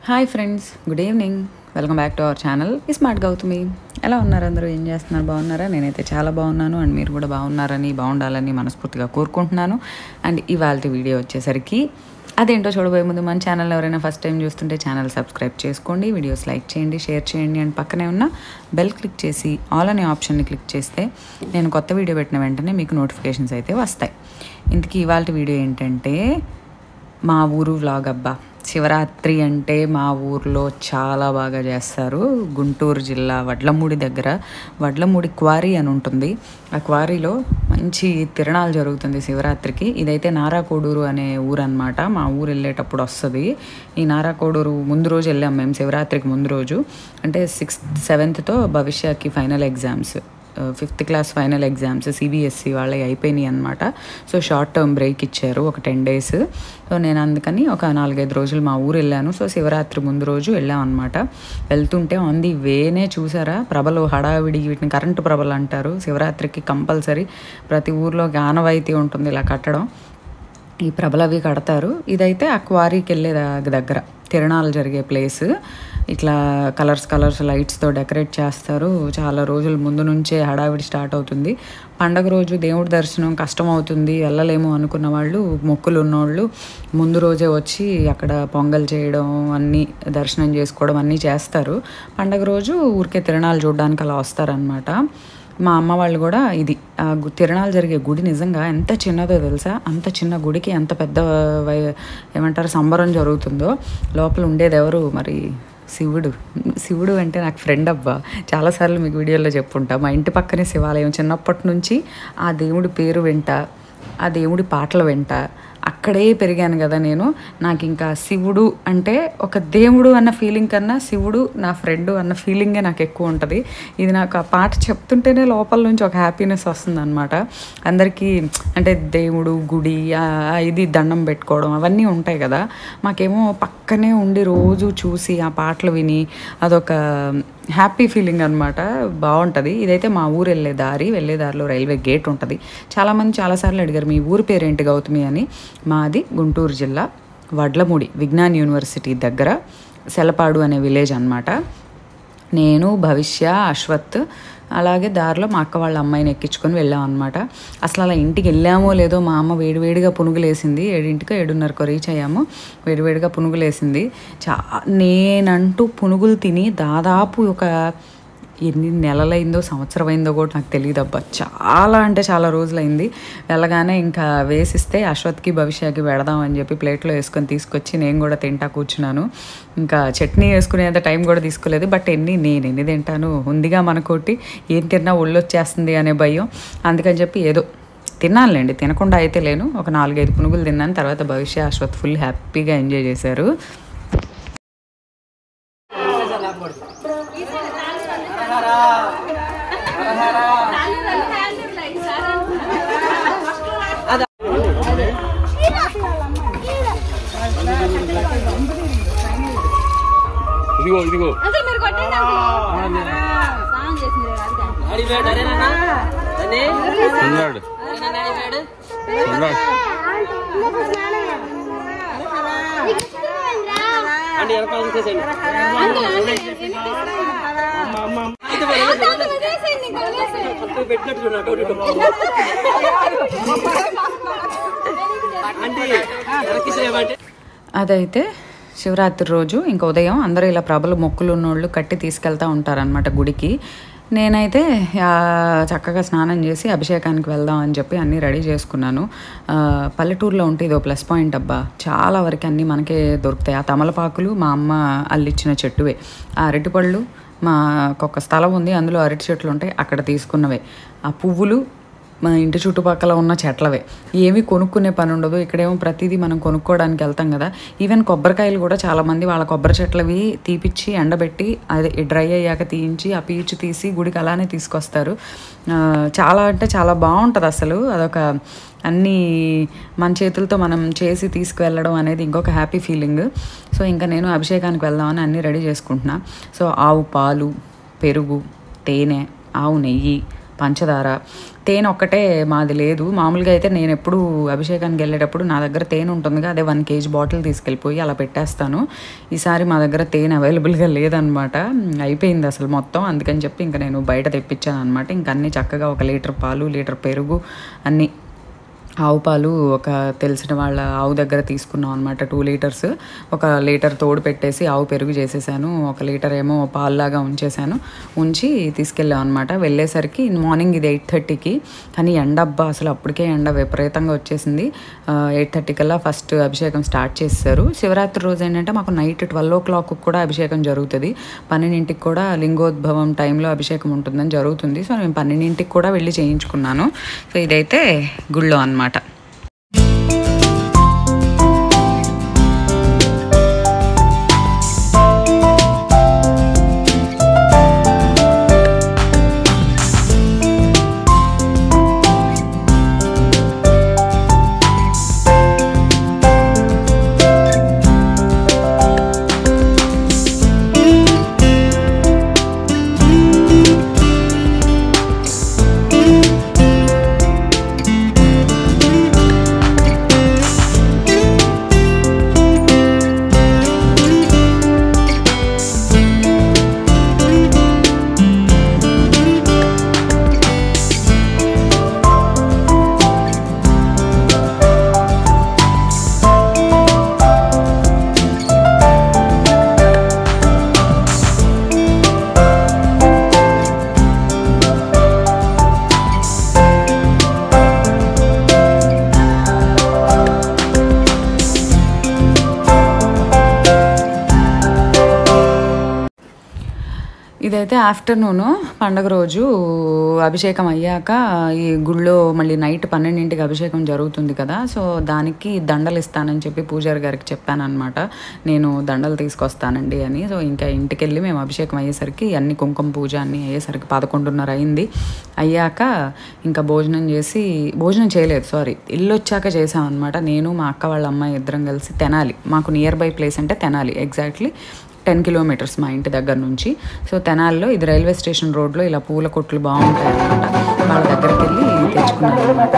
Hi friends, good evening. Welcome back to our channel smart Gautami. ఎలా ఉన్నారు అందరూ? ఏం చేస్తున్నారు? బాగున్నారా? నేనైతే చాలా బాగున్నాను. అండ్ మీరు కూడా బాగుండాలని మనస్ఫూర్తిగా కోరుకుంటున్నాను. అండ్ ఇవాళ వీడియో వచ్చేసరికి అదేంటో చూడబోయే ముందు మన ఛానల్ ఎవరైనా ఫస్ట్ టైం చూస్తుంటే ఛానల్ సబ్స్క్రైబ్ చేసుకోండి, వీడియోస్ లైక్ చేయండి, షేర్ చేయండి. అండ్ పక్కనే ఉన్న బెల్ క్లిక్ చేసి ఆల్ అనే ఆప్షన్ని క్లిక్ చేస్తే నేను కొత్త వీడియో పెట్టిన వెంటనే మీకు నోటిఫికేషన్స్ అయితే వస్తాయి. ఇంతకీ ఇవాళ వీడియో ఏంటంటే మా ఊరు వ్లాగ్. అబ్బా, శివరాత్రి అంటే మా ఊర్లో చాలా బాగా చేస్తారు. గుంటూరు జిల్లా వడ్లమూడి దగ్గర వడ్లమూడి క్వారీ అని ఉంటుంది. ఆ క్వారీలో మంచి తిరణాలు జరుగుతుంది శివరాత్రికి. ఇదైతే నారాకోడూరు అనే ఊరు అనమాట. మా ఊరు వెళ్ళేటప్పుడు వస్తుంది. ఈ నారాకోడూరు ముందు రోజు వెళ్ళాం మేము, శివరాత్రికి ముందు రోజు. అంటే 6th 7th భవిష్యత్కి final exams, 5th class final exams CBSE వాళ్ళవి అయిపోయినాయి అనమాట. సో షార్ట్ టర్మ్ బ్రేక్ ఇచ్చారు ఒక 10 days. సో నేను అందుకని ఒక 4-5 రోజులు మా ఊరు వెళ్ళాను. సో శివరాత్రి ముందు రోజు వెళ్ళాం అనమాట. వెళ్తుంటే ఆన్ ది వేనే చూసారా ప్రభలు, హడావిడి, వీటిని కరెంటు ప్రభలు అంటారు. శివరాత్రికి కంపల్సరీ ప్రతి ఊర్లో ఆనవాయితీ ఉంటుంది ఇలా కట్టడం. ఈ ప్రభలు అవి కడతారు. ఇదైతే ఆ క్వారీకి వెళ్ళే దగ్గర తిరణాలు జరిగే ప్లేస్. ఇట్లా కలర్స్ లైట్స్తో డెకరేట్ చేస్తారు. చాలా రోజుల ముందు నుంచే హడావిడి స్టార్ట్ అవుతుంది. పండగ రోజు దేవుడి దర్శనం కష్టం అవుతుంది, వెళ్ళలేము అనుకున్న వాళ్ళు, మొక్కులు ఉన్నోళ్ళు ముందు రోజే వచ్చి అక్కడ పొంగల్ చేయడం, అన్నీ దర్శనం చేసుకోవడం అన్నీ చేస్తారు. పండగ రోజు ఊరికే తిరణాలు చూడడానికి అలా వస్తారనమాట. మా అమ్మ వాళ్ళు కూడా ఇది తిరణాలు జరిగే గుడి నిజంగా ఎంత చిన్నదో తెలుసా? అంత చిన్న గుడికి ఎంత పెద్ద ఏమంటారు సంబరం జరుగుతుందో. లోపల ఉండేది ఎవరు మరి? శివుడు అంటే నాకు ఫ్రెండ్ అబ్బా. చాలాసార్లు మీకు వీడియోలో చెప్పుంటా. మా ఇంటి పక్కనే శివాలయం. చిన్నప్పటి నుంచి ఆ దేవుడి పేరు వెంట, ఆ దేవుడి పాటల వెంట అక్కడే పెరిగాను కదా నేను. నాకు ఇంకా శివుడు అంటే ఒక దేవుడు అన్న ఫీలింగ్ కన్నా శివుడు నా ఫ్రెండు అన్న ఫీలింగే నాకు ఎక్కువ ఉంటుంది. ఇది నాకు ఆ పాట చెప్తుంటేనే లోపల నుంచి ఒక హ్యాపీనెస్ వస్తుంది అనమాట. అందరికీ అంటే దేవుడు, గుడి, ఇది దండం పెట్టుకోవడం అవన్నీ ఉంటాయి కదా. మాకేమో పక్కనే ఉండి రోజు చూసి ఆ పాటలు విని అదొక హ్యాపీ ఫీలింగ్ అనమాట. బాగుంటుంది. ఇదైతే మా ఊరు వెళ్ళే దారిలో రైల్వే గేట్ ఉంటుంది. చాలామంది చాలాసార్లు అడిగారు మీ ఊరి పేరేంటి గౌతమి అని. మాది గుంటూరు జిల్లా వడ్లమూడి విజ్ఞాన్ యూనివర్సిటీ దగ్గర సెలపాడు అనే విలేజ్ అనమాట. నేను, భవిష్య, అశ్వత్ అలాగే దారిలో మా అక్క వాళ్ళ అమ్మాయిని ఎక్కించుకొని వెళ్ళాం అనమాట. అసలు అలా ఇంటికి వెళ్ళామో లేదో మా అమ్మ వేడివేడిగా పునుగులేసింది. 7ంటికో 7:30కో రీచ్ అయ్యాము. వేడివేడిగా పునుగులేసింది. నేనంటూ పునుగులు తిని దాదాపు ఒక ఎన్ని నెలలైందో సంవత్సరం అయిందో కూడా నాకు తెలియదు అబ్బా. చాలా అంటే చాలా రోజులైంది. వెళ్ళగానే ఇంకా వేసిస్తే అశ్వత్కి భవిష్యత్కి పెడదాం అని చెప్పి ప్లేట్లో వేసుకొని తీసుకొచ్చి నేను కూడా తింటా కూర్చున్నాను. ఇంకా చట్నీ వేసుకునేంత టైం కూడా తీసుకోలేదు. బట్ నేను ఎన్ని తింటాను, ఉందిగా మనకోటి, ఏం తిన్నా ఒళ్ళు వచ్చేస్తుంది అనే భయం. అందుకని చెప్పి ఏదో తిన్నానులేండి, తినకుండా అయితే లేను. ఒక 4-5 పునుగులు తిన్నాను. తర్వాత భవిష్య, అశ్వత్ ఫుల్ హ్యాపీగా ఎంజాయ్ చేశారు. ఇదిగో అదైతే శివరాత్రి రోజు ఇంకా ఉదయం అందరూ ఇలా ప్రభలు మొక్కులు ఉన్నోళ్ళు కట్టి తీసుకెళ్తూ ఉంటారనమాట గుడికి. నేనైతే చక్కగా స్నానం చేసి అభిషేకానికి వెళ్దాం అని చెప్పి అన్నీ రెడీ చేసుకున్నాను. పల్లెటూరులో ఉంటే ఇదో ప్లస్ పాయింట్ అబ్బా. చాలా వరకు అన్నీ మనకే దొరుకుతాయి. ఆ తమలపాకులు మా అమ్మ అల్లిచ్చిన చెట్టువే. ఆ అరటిపళ్ళు మాకొక స్థలం ఉంది, అందులో అరటి చెట్లు ఉంటాయి, అక్కడ తీసుకున్నవే. ఆ పువ్వులు మా ఇంటి చుట్టుపక్కల ఉన్న చెట్లవే. ఏమీ కొనుక్కునే పని ఉండదు. ఇక్కడేమో ప్రతిదీ మనం కొనుక్కోవడానికి వెళ్తాం కదా. ఈవెన్ కొబ్బరికాయలు కూడా చాలామంది వాళ్ళ కొబ్బరి చెట్లవి తీపిచ్చి ఎండబెట్టి అది డ్రై అయ్యాక తీయించి ఆ పీచు తీసి గుడికి అలానే తీసుకొస్తారు. చాలా అంటే చాలా బాగుంటుంది అసలు. అదొక అన్నీ మన చేతులతో మనం చేసి తీసుకువెళ్ళడం అనేది ఇంకొక హ్యాపీ ఫీలింగ్. సో ఇంకా నేను అభిషేకానికి వెళ్దామని అన్నీ రెడీ చేసుకుంటున్నా. సో ఆవు పాలు, పెరుగు, తేనె, ఆవు నెయ్యి, పంచదార, తేనె ఒక్కటే మాది లేదు. మామూలుగా అయితే నేను ఎప్పుడు అభిషేకానికి వెళ్ళేటప్పుడు నా దగ్గర తేనె ఉంటుందిగా, అదే 1 kg బాటిల్ తీసుకెళ్ళిపోయి అలా పెట్టేస్తాను. ఈసారి మా దగ్గర తేనె అవైలబుల్గా లేదనమాట, అయిపోయింది అసలు మొత్తం. అందుకని చెప్పి ఇంకా నేను బయట తెప్పించాను అనమాట. ఇంక అన్నీ చక్కగా 1 లీటర్ పాలు, లీటర్ పెరుగు, అన్నీ ఆవు పాలు ఒక తెలిసిన వాళ్ళ ఆవు దగ్గర తీసుకున్నాం అనమాట. 2 లీటర్స్, 1 లీటర్ తోడు పెట్టేసి ఆవు పెరుగు చేసేసాను, 1 లీటర్ ఏమో పాల్లాగా ఉంచేసాను. ఉంచి తీసుకెళ్ళాం అనమాట. వెళ్ళేసరికి మార్నింగ్ ఇది 8:30కి, కానీ ఎండబ్బా అసలు అప్పటికే ఎండ విపరీతంగా వచ్చేసింది. 8:30 కల్లా ఫస్ట్ అభిషేకం స్టార్ట్ చేశారు. శివరాత్రి రోజు ఏంటంటే మాకు నైట్ 12 o'clock కూడా అభిషేకం జరుగుతుంది. 12ంటికి కూడా లింగోద్భవం టైంలో అభిషేకం ఉంటుందని జరుగుతుంది. సో నేను 12ంటికి కూడా వెళ్ళి చేయించుకున్నాను. సో ఇదైతే గుళ్ళో అనమాట. ఇదైతే ఆఫ్టర్నూను పండగ రోజు అభిషేకం అయ్యాక ఈ గుళ్ళో మళ్ళీ నైట్ 12ంటికి అభిషేకం జరుగుతుంది కదా. సో దానికి దండలు ఇస్తానని చెప్పి పూజారి గారికి చెప్పాను అనమాట. నేను దండలు తీసుకొస్తానండి అని. సో ఇంకా ఇంటికి వెళ్ళి మేము అభిషేకం అయ్యేసరికి అన్ని కుంకుమ పూజ అన్నీ అయ్యేసరికి 11:30 అయింది. అయ్యాక ఇంకా భోజనం చేయలేదు, సారీ, ఇల్లు వచ్చాక చేసామన్నమాట. నేను మా అక్క వాళ్ళ అమ్మాయి ఇద్దరం కలిసి తెనాలి, మాకు నియర్ బై ప్లేస్ అంటే తెనాలి, ఎగ్జాక్ట్లీ 10 kilometers మా ఇంటి దగ్గర నుంచి. సో తెనాల్లో ఇది రైల్వే స్టేషన్ రోడ్లో ఇలా పూల కొట్లు బాగుంటాయి అనమాట. వాళ్ళ దగ్గరికి వెళ్ళి తెచ్చుకున్నాను అనమాట.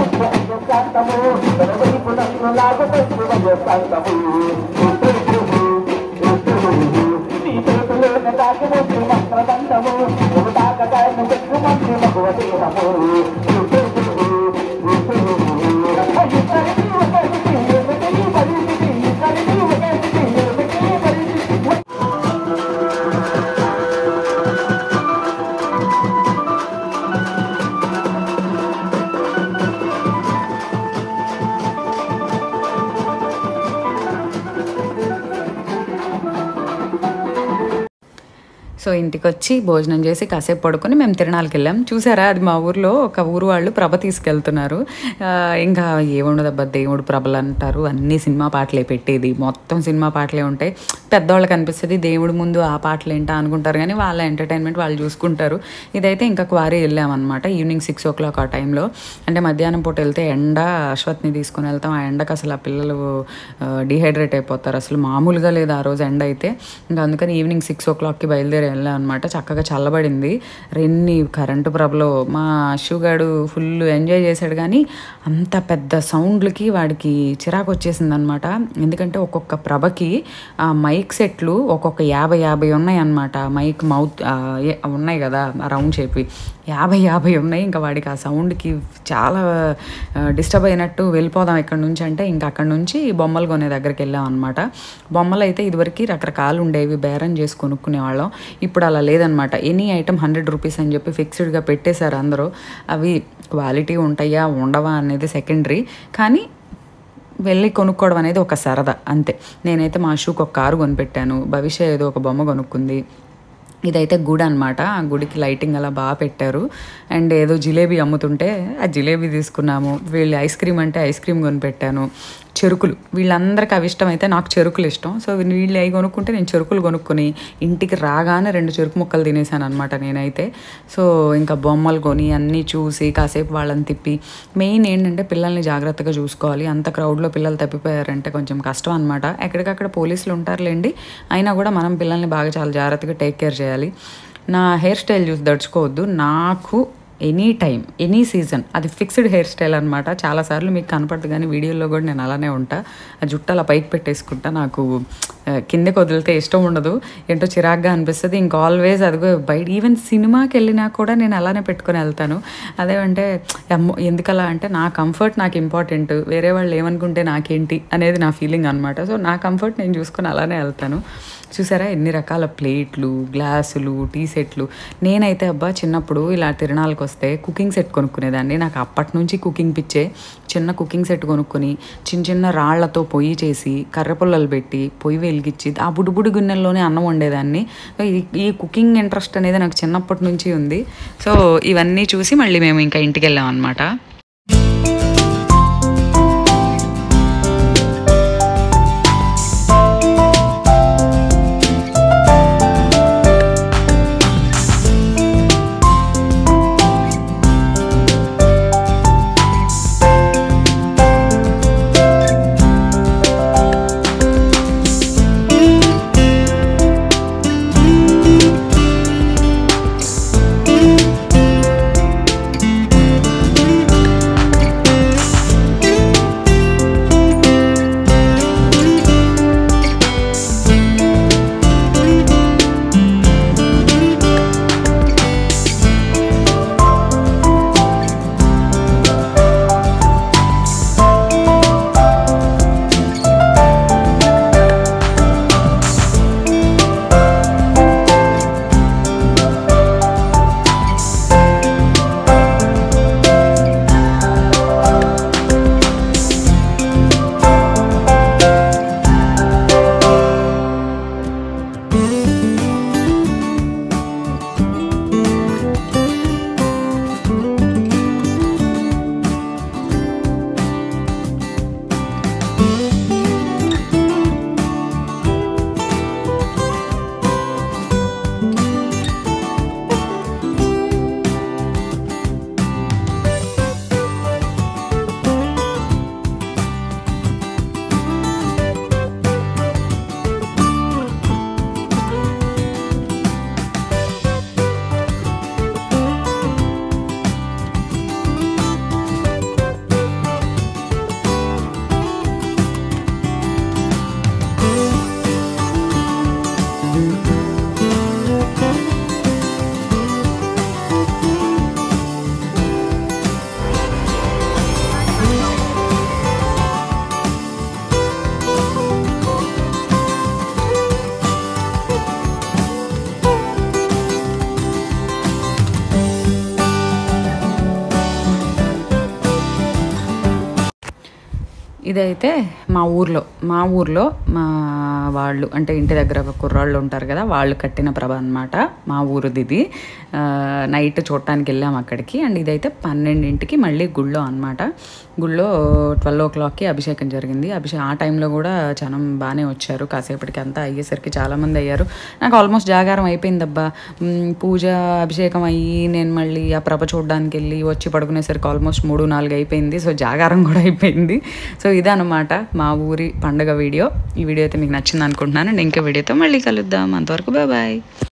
సో ఇంటికి వచ్చి భోజనం చేసి కాసేపు పడుకొని మేము తిరణాలకి వెళ్ళాం. చూసారా, అది మా ఊర్లో ఒక ఊరు వాళ్ళు ప్రభ తీసుకెళ్తున్నారు. ఇంకా ఏముండదబ్బా, దేవుడు ప్రభలు అంటారు, అన్ని సినిమా పాటలే పెట్టేది, మొత్తం సినిమా పాటలే ఉంటాయి. పెద్దవాళ్ళకి అనిపిస్తుంది దేవుడి ముందు ఆ పాటలు ఏంటా అనుకుంటారు, కానీ వాళ్ళ ఎంటర్టైన్మెంట్ వాళ్ళు చూసుకుంటారు. ఇదైతే ఇంకా క్వారీ వెళ్ళామన్నమాట ఈవినింగ్ 6 o'clock ఆ టైంలో. అంటే మధ్యాహ్నం పూట వెళ్తే ఎండ, అశ్వత్ని తీసుకుని వెళ్తాం. ఆ ఎండకు అసలు ఆ పిల్లలు డిహైడ్రేట్ అయిపోతారు, అసలు మామూలుగా లేదు ఆ రోజు ఎండ అయితే. ఇంకా అందుకని ఈవినింగ్ 6 o'clockకి బయలుదేరి వెళ్ళాం అనమాట. చక్కగా చల్లబడింది. రెన్ని కరెంటు ప్రభలో మా అశుగాడు ఫుల్ ఎంజాయ్ చేశాడు, కానీ అంత పెద్ద సౌండ్లకి వాడికి చిరాకు వచ్చేసింది అనమాట. ఎందుకంటే ఒక్కొక్క ప్రభకి ఆ మైక్ సెట్లు ఒక్కొక్క 50 ఉన్నాయి అనమాట. మౌత్ ఉన్నాయి కదా రౌండ్ షేప్వి, 50 ఉన్నాయి. ఇంకా వాడికి ఆ సౌండ్కి చాలా డిస్టర్బ్ అయినట్టు వెళ్ళిపోదాం ఇక్కడ నుంచి అంటే ఇంకా అక్కడ నుంచి బొమ్మలు కొనే దగ్గరికి వెళ్ళాం అనమాట. బొమ్మలు అయితే ఇదివరకు రకరకాలు ఉండేవి, బేరం చేసి కొనుక్కునేవాళ్ళం. ఇప్పుడు అలా లేదనమాట. ఎనీ ఐటమ్ 100 rupees అని చెప్పి ఫిక్స్డ్గా పెట్టేశారు అందరూ. అవి క్వాలిటీ ఉంటాయా ఉండవా అనేది సెకండరీ, కానీ వెళ్ళి కొనుక్కోవడం అనేది ఒక సరదా అంతే. నేనైతే మా షూకి ఒక కారు కొనిపెట్టాను, భవిష్య ఏదో ఒక బొమ్మ కొనుక్కుంది. ఇదైతే గుడి అనమాట. ఆ గుడికి లైటింగ్ అలా బాగా పెట్టారు. అండ్ ఏదో జిలేబీ అమ్ముతుంటే ఆ జిలేబీ తీసుకున్నాము. వీళ్ళు ఐస్ క్రీమ్ అంటే ఐస్ క్రీమ్ కొనిపెట్టాను. చెరుకులు, వీళ్ళందరికీ అవి ఇష్టం, అయితే నాకు చెరుకులు ఇష్టం. సో వీళ్ళు అవి కొనుక్కుంటే నేను చెరుకులు కొనుక్కొని ఇంటికి రాగానే 2 చెరుకు ముక్కలు తినేసాను అనమాట నేనైతే. సో ఇంకా బొమ్మలు కొని అన్నీ చూసి కాసేపు వాళ్ళని తిప్పి, మెయిన్ ఏంటంటే పిల్లల్ని జాగ్రత్తగా చూసుకోవాలి. అంత క్రౌడ్లో పిల్లలు తప్పిపోయారంటే కొంచెం కష్టం అనమాట. ఎక్కడికక్కడ పోలీసులు ఉంటారులేండి, అయినా కూడా మనం పిల్లల్ని బాగా చాలా జాగ్రత్తగా టేక్ కేర్ చేయాలి. నా హెయిర్ స్టైల్ చూసి దడుచుకోవద్దు, నాకు ఎనీ టైం ఎనీ సీజన్ అది ఫిక్స్డ్ హెయిర్ స్టైల్ అనమాట. చాలాసార్లు మీకు కనపడదు కానీ వీడియోలో కూడా నేను అలానే ఉంటా. ఆ జుట్టు అలా పైకి పెట్టేసుకుంటా. నాకు కిందకి వదిలితే ఇష్టం ఉండదు, ఏంటో చిరాగ్గా అనిపిస్తుంది. ఇంకా ఆల్వేస్ అదిగో బయట ఈవెన్ సినిమాకి వెళ్ళినా కూడా నేను అలానే పెట్టుకొని వెళ్తాను. అదేమంటే అమ్మో ఎందుకలా అంటే నా కంఫర్ట్ నాకు ఇంపార్టెంట్, వేరే వాళ్ళు ఏమనుకుంటే నాకేంటి అనేది నా ఫీలింగ్ అనమాట. సో నా కంఫర్ట్ నేను చూసుకొని అలానే వెళ్తాను. చూసారా ఎన్ని రకాల ప్లేట్లు, గ్లాసులు, టీ సెట్లు. నేనైతే అబ్బా చిన్నప్పుడు ఇలా తిరణాలకు వస్తే కుకింగ్ సెట్ కొనుక్కునేదాన్ని. నాకు అప్పటి నుంచి కుకింగ్ పిచ్చే. చిన్న కుకింగ్ సెట్ కొనుక్కొని చిన్న చిన్న రాళ్లతో పొయ్యి చేసి కర్రపుల్లలు పెట్టి పొయ్యి వెలిగించి ఆ బుడిబుడి గిన్నెల్లోనే అన్నం వండేదాన్ని. ఈ కుకింగ్ ఇంట్రెస్ట్ అనేది నాకు చిన్నప్పటి నుంచి ఉంది. సో ఇవన్నీ చూసి మళ్ళీ మేము ఇంకా ఇంటికి వెళ్ళాం అనమాట. ఇదైతే మా ఊర్లో మా వాళ్ళు అంటే ఇంటి దగ్గర కుర్రాళ్ళు ఉంటారు కదా, వాళ్ళు కట్టిన ప్రభ అనమాట. మా ఊరిది ఇది. నైట్ చూడటానికి వెళ్ళాము అక్కడికి. అండ్ ఇదైతే 12ంటికి మళ్ళీ గుళ్ళో అనమాట. గుళ్ళో 12 o'clockకి అభిషేకం జరిగింది. ఆ టైంలో కూడా జనం బాగానే వచ్చారు. కాసేపటికి అంతా అయ్యేసరికి చాలామంది అయ్యారు. నాకు ఆల్మోస్ట్ జాగారం అయిపోయిందబ్బా. పూజ అభిషేకం అయ్యి నేను మళ్ళీ ఆ ప్రభ చూడడానికి వెళ్ళి వచ్చి పడుకునేసరికి ఆల్మోస్ట్ 3-4 అయిపోయింది. సో జాగారం కూడా అయిపోయింది. సో ఇదన్నమాట మా ఊరి పండుగ వీడియో. ఈ వీడియో అయితే మీకు నచ్చింది అనుకుంటున్నాను. అండ్ ఇంకో వీడియోతో మళ్ళీ కలుద్దాం. అంతవరకు బాయ్.